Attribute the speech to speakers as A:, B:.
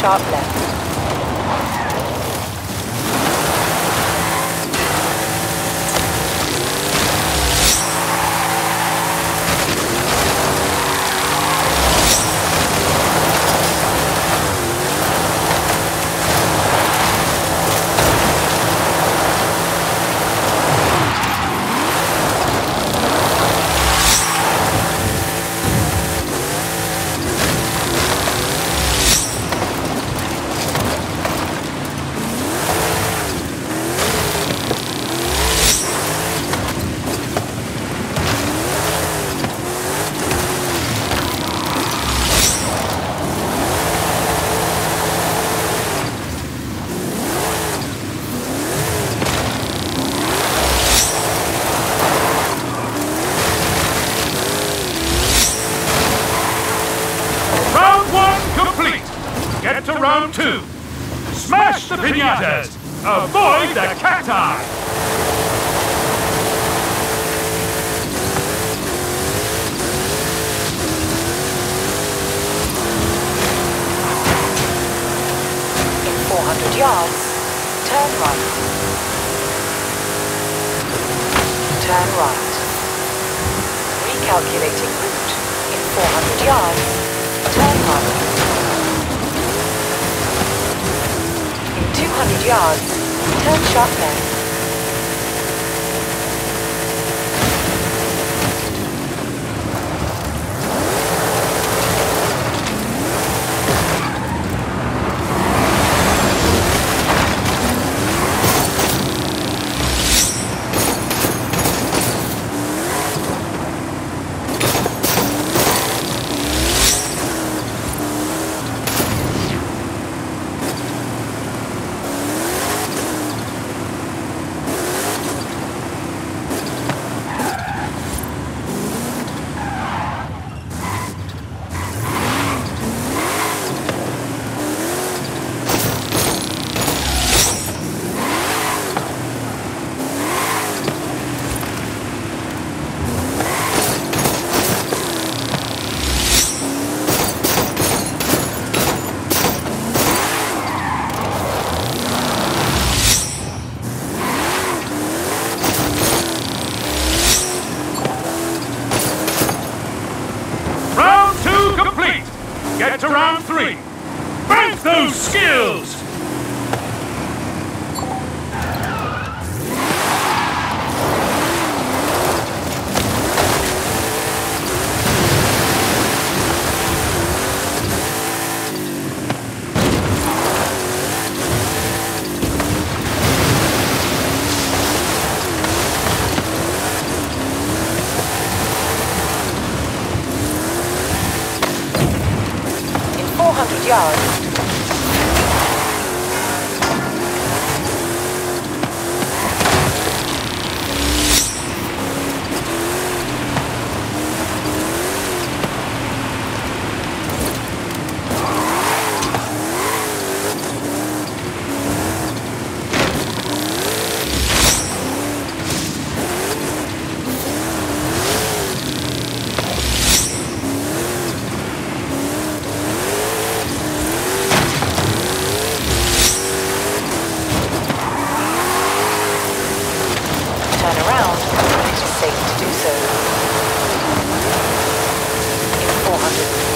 A: sharp left.
B: Get to round 2. Smash the piñatas. Avoid the cacti.
A: In 400 yards, turn right. Turn right. Recalculating route. In 400 yards, turn right. 200 yards, turn sharp left.
B: Get to round 3. Bank those skills!
A: Yards. Turn around when it is safe to do so. In 400